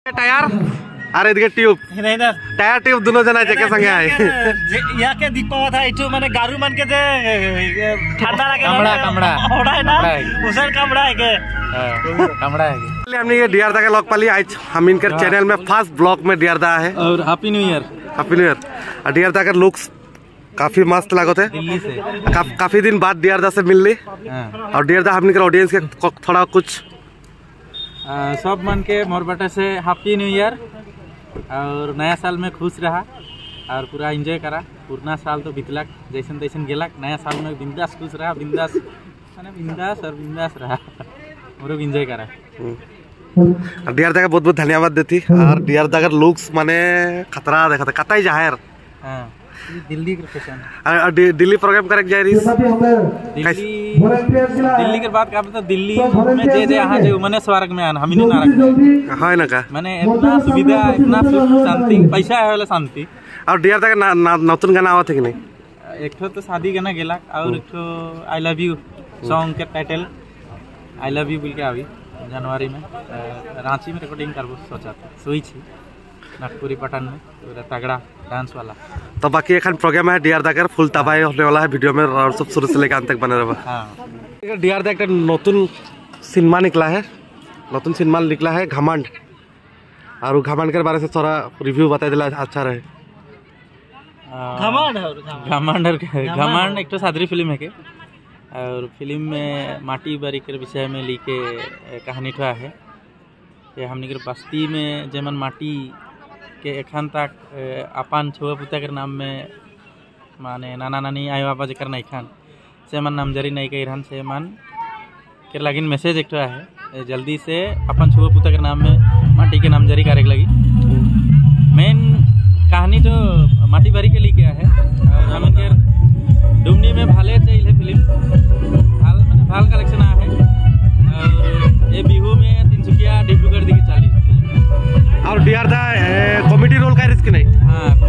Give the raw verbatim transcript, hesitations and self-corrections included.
Tyre अरे इधर tube नहीं ना टायर ट्यूब दोनों जना जके संगे आए या के दीपक था इटू माने गारू मन के जे ठंडा लगे कमड़ा कमड़ा ओड़ा है ना उसन कमड़ा है के हां कमड़ा है के हमने ये डियर दा के लॉक पाली आज हम इनके चैनल में फर्स्ट ब्लॉग में डियर दा है और happy new year happy new year. Dear दा के लुक्स काफी मस्त लागो थे दिल्ली से का, काफी दिन बाद डियर दा से मिल ली और डियर दा हमने के ऑडियंस के थोड़ा कुछ सब मन के मोर बटे से हैप्पी न्यू ईयर और नया साल में खुश रहा और पूरा एंजॉय करा। पुराना साल तो बीतलक जैसन तैसन गेलक, नया साल में बिंदास खुश रहा, बिंदास माने बिंदास और बिंदास रहा और एंजॉय करा। डियर दा का बहुत बहुत धन्यवाद देती और डियर दा का लुक्स माने खतरा देखा था कतई जाहिर हां दिल्ली के लोकेशन दिल्ली प्रोग्राम करे जाय रही दिल्ली दिल्ली के बाद का पता दिल्ली में जे जे यहां जे मने स्वर्ग में आन हम नहीं ना रख हां ना का माने इतना सुविधा इतना सुख शांति पैसा है वाला शांति। और डियर दा का नतुन गाना आवत है कि नहीं? एक ठो तो शादी गाना गेला और एक ठो आई लव यू सॉन्ग के टाइटल आई लव यू बोल के आवी जनवरी में रांची में रिकॉर्डिंग करबो सोचा था सोई छी नागपुरी पठान में पूरा तगड़ा डांस वाला। तो बाकी एक प्रोग्राम है डियर दा का फुल तबाही होने वाला है वीडियो में और सब शुरू से लेकर अंत तक बने रहो। हां डियर दा एक नतुन सिनेमा निकला है, नतुन सिनेमा निकला है घमंड और वो घमंड के बारे से थोड़ा रिव्यू बता दिला अच्छा रहे। घमंड घमंड घमंड एक तो सादरी फिल्म है के और फिल्म में माटी बारी के विषय में लिखे कहानी ठा है ये हमने के बस्ती में जेमन माटी के एखन तक अपन छुआ पुता के नाम में माने नाना नानी आई बाबा जकर नहीं खान से मन नामजरी नहीं कही रहन से मन के लगिन मैसेज एक है जल्दी से अपन छुआ पुता के नाम में माटी के नामजरी करे लगी। मेन कहानी तो माटी बारी के लिए है और हम के डुमनी में भाले चाहिए फिल्म भाल मैंने भाल कलेक्शन आ है और ये बिहू में तिनसुकिया डिब्रूगढ़ दिखे चाली और डियर दा कॉमेडी रोल का रिस्क नहीं। हाँ